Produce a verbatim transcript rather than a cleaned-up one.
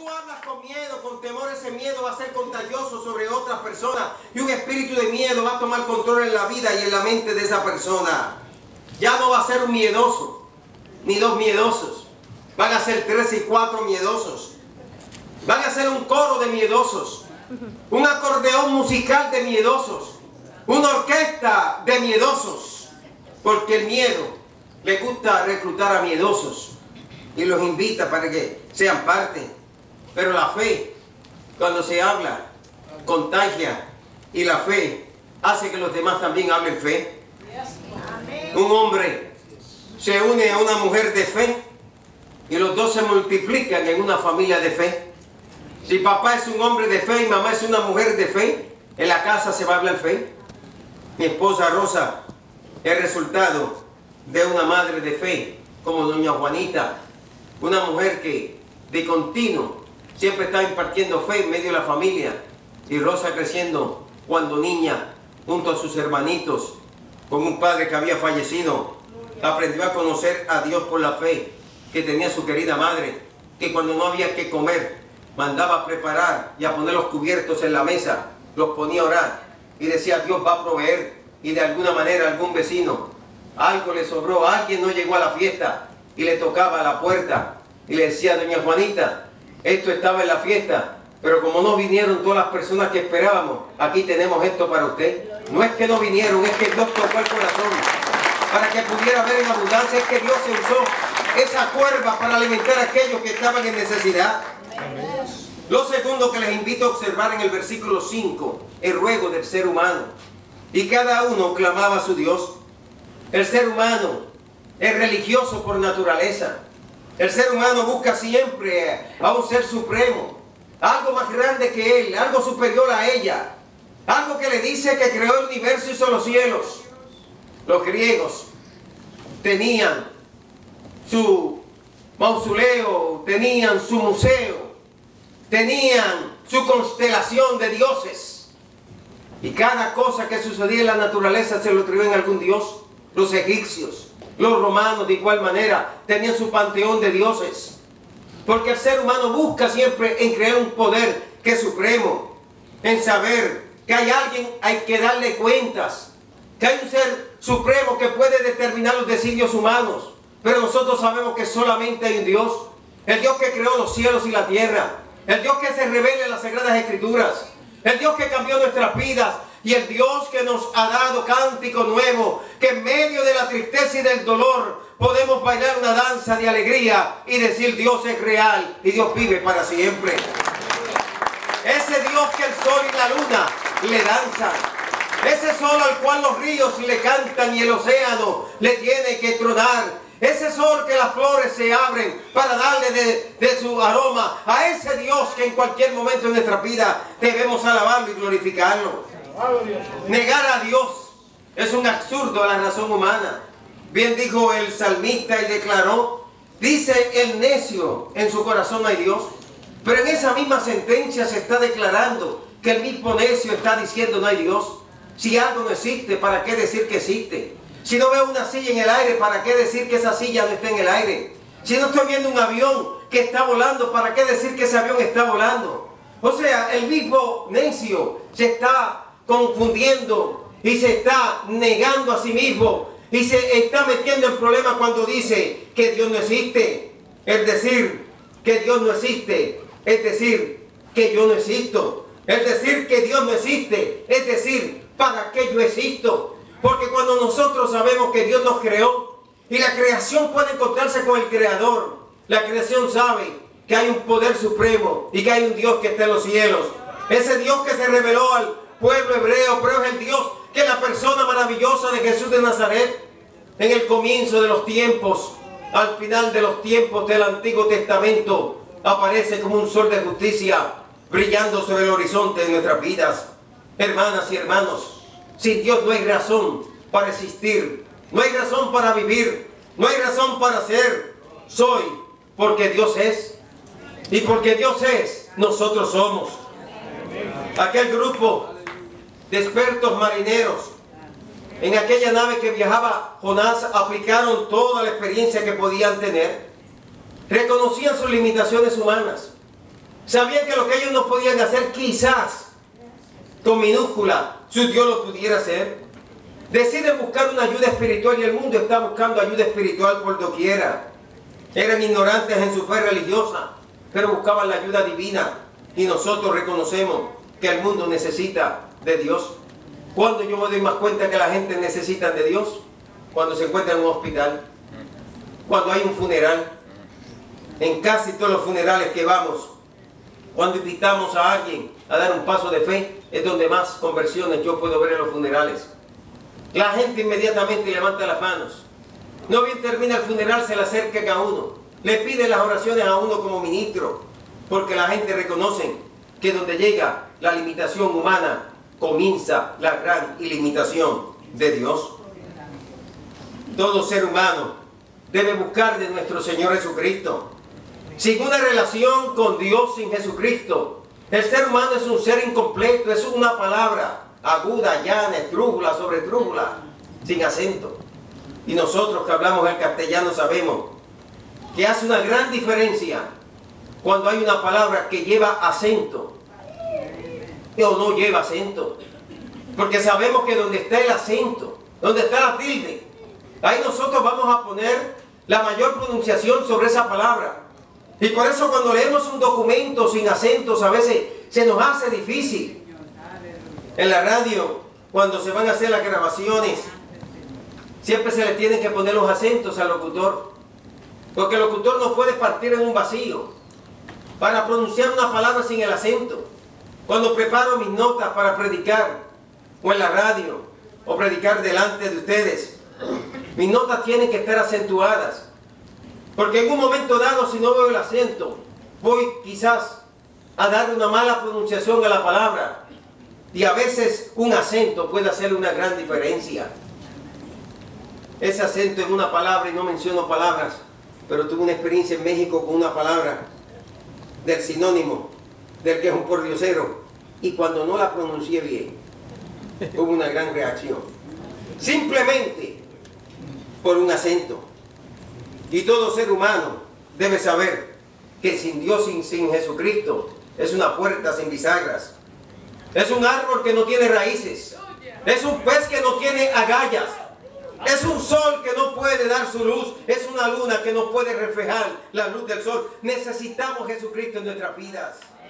tú hablas con miedo, con temor, ese miedo va a ser contagioso sobre otras personas y un espíritu de miedo va a tomar control en la vida y en la mente de esa persona. Ya no va a ser un miedoso, ni dos miedosos. Van a ser tres y cuatro miedosos. Van a ser un coro de miedosos, un acordeón musical de miedosos, una orquesta de miedosos, porque el miedo le gusta reclutar a miedosos y los invita para que sean parte. Pero la fe, cuando se habla, contagia, y la fe hace que los demás también hablen fe. Un hombre se une a una mujer de fe y los dos se multiplican en una familia de fe. Si papá es un hombre de fe y mamá es una mujer de fe, en la casa se va a hablar fe. Mi esposa Rosa es resultado de una madre de fe, como doña Juanita, una mujer que de continuo siempre está impartiendo fe en medio de la familia. Y Rosa creciendo cuando niña, junto a sus hermanitos, con un padre que había fallecido, aprendió a conocer a Dios por la fe que tenía su querida madre, que cuando no había que comer, mandaba a preparar y a poner los cubiertos en la mesa, los ponía a orar y decía: Dios va a proveer. Y de alguna manera algún vecino, algo le sobró, alguien no llegó a la fiesta y le tocaba a la puerta y le decía: doña Juanita, esto estaba en la fiesta, pero como no vinieron todas las personas que esperábamos, aquí tenemos esto para usted. No es que no vinieron, es que Dios tocó el corazón para que pudiera ver en abundancia. Es que Dios se usó esa cuerva para alimentar a aquellos que estaban en necesidad. Lo segundo que les invito a observar en el versículo cinco, el ruego del ser humano. Y cada uno clamaba a su Dios. El ser humano es religioso por naturaleza. El ser humano busca siempre a un ser supremo, algo más grande que él, algo superior a ella, algo que le dice que creó el universo y hizo los cielos. Los griegos tenían su mausoleo, tenían su museo, tenían su constelación de dioses. Y cada cosa que sucedía en la naturaleza se lo atribuían a algún dios. Los egipcios, los romanos de igual manera tenían su panteón de dioses. Porque el ser humano busca siempre en crear un poder que es supremo, en saber que hay alguien hay que darle cuentas, que hay un ser supremo que puede determinar los designios humanos. Pero nosotros sabemos que solamente hay un Dios, el Dios que creó los cielos y la tierra, el Dios que se revela en las Sagradas Escrituras, el Dios que cambió nuestras vidas y el Dios que nos ha dado cántico nuevo, que en medio de la tristeza y del dolor podemos bailar una danza de alegría y decir: Dios es real y Dios vive para siempre. Ese Dios que el sol y la luna le danzan, ese sol al cual los ríos le cantan y el océano le tiene que tronar, ese sol que las flores se abren para darle de, de su aroma, a ese Dios que en cualquier momento de nuestra vida debemos alabarlo y glorificarlo. Negar a Dios es un absurdo a la razón humana. Bien dijo el salmista y declaró: dice el necio, en su corazón no hay Dios. Pero en esa misma sentencia se está declarando que el mismo necio está diciendo: no hay Dios. Si algo no existe, ¿para qué decir que existe? Si no veo una silla en el aire, ¿para qué decir que esa silla no está en el aire? Si no estoy viendo un avión que está volando, ¿para qué decir que ese avión está volando? O sea, el mismo necio se está confundiendo y se está negando a sí mismo y se está metiendo en problemas cuando dice que Dios no existe. Es decir, que Dios no existe, es decir, que yo no existo. Es decir, que Dios no existe, es decir, ¿para qué yo existo? Porque cuando nosotros sabemos que Dios nos creó y la creación puede encontrarse con el Creador, la creación sabe que hay un poder supremo y que hay un Dios que está en los cielos. Ese Dios que se reveló al pueblo hebreo, pero es el Dios que es la persona maravillosa de Jesús de Nazaret. En el comienzo de los tiempos, al final de los tiempos del Antiguo Testamento, aparece como un sol de justicia brillando sobre el horizonte de nuestras vidas. Hermanas y hermanos, sin Dios no hay razón para existir, no hay razón para vivir, no hay razón para ser. Soy porque Dios es, y porque Dios es, nosotros somos. Aquel grupo de expertos marineros en aquella nave que viajaba Jonás aplicaron toda la experiencia que podían tener, reconocían sus limitaciones humanas, Sabían que lo que ellos no podían hacer, quizás, con minúscula, su Dios lo pudiera hacer. Deciden buscar una ayuda espiritual y el mundo está buscando ayuda espiritual por doquiera. Eran ignorantes en su fe religiosa, pero buscaban la ayuda divina. Y nosotros reconocemos que el mundo necesita de Dios. ¿Cuándo yo me doy más cuenta que la gente necesita de Dios? Cuando se encuentra en un hospital, cuando hay un funeral. En casi todos los funerales que vamos, cuando invitamos a alguien a dar un paso de fe, es donde más conversiones yo puedo ver en los funerales. La gente inmediatamente levanta las manos. No bien termina el funeral, se le acercan a uno. Le piden las oraciones a uno como ministro. Porque la gente reconoce que donde llega la limitación humana, comienza la gran ilimitación de Dios. Todo ser humano debe buscar de nuestro Señor Jesucristo. Sin una relación con Dios, sin Jesucristo, el ser humano es un ser incompleto, es una palabra aguda, llana, estrújula sobre estrújula, sin acento. Y nosotros que hablamos el castellano sabemos que hace una gran diferencia cuando hay una palabra que lleva acento o no lleva acento. Porque sabemos que donde está el acento, donde está la tilde, ahí nosotros vamos a poner la mayor pronunciación sobre esa palabra. Y por eso cuando leemos un documento sin acentos a veces se nos hace difícil. En la radio, cuando se van a hacer las grabaciones, siempre se le tienen que poner los acentos al locutor. Porque el locutor no puede partir en un vacío para pronunciar una palabra sin el acento. Cuando preparo mis notas para predicar, o en la radio, o predicar delante de ustedes, mis notas tienen que estar acentuadas. Porque en un momento dado, si no veo el acento, voy quizás a dar una mala pronunciación a la palabra. Y a veces un acento puede hacer una gran diferencia. Ese acento en una palabra, y no menciono palabras, pero tuve una experiencia en México con una palabra del sinónimo, del que es un pordiosero, y cuando no la pronuncié bien, hubo una gran reacción. Simplemente por un acento. Y todo ser humano debe saber que sin Dios, sin, sin Jesucristo, es una puerta sin bisagras. Es un árbol que no tiene raíces. Es un pez que no tiene agallas. Es un sol que no puede dar su luz. Es una luna que no puede reflejar la luz del sol. Necesitamos Jesucristo en nuestras vidas.